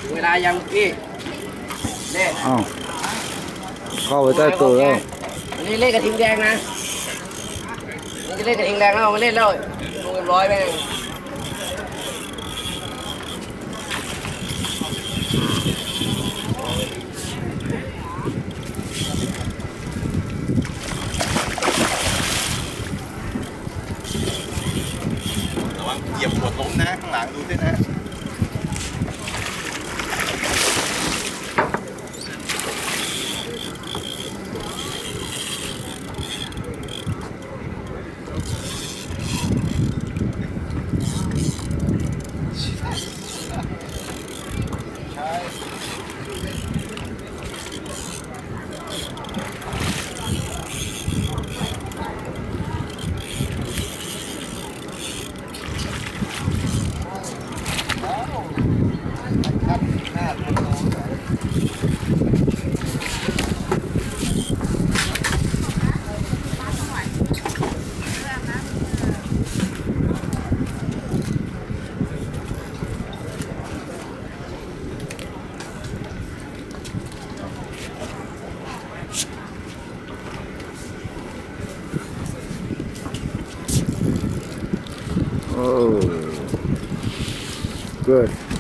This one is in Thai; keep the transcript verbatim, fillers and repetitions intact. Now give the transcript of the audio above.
เวลายังพี่เล่อ้าวเข้าไปใต้ตัวแล้วอันนี้เล่นกระทิงแดงนะนี่จะเล่นกระทิงแดงแล้วมาเล่นแล้วลงเรียบร้อยไประวังเหยียบหัวล้มนะข้างหลังดูด้วยนะ Oh, good.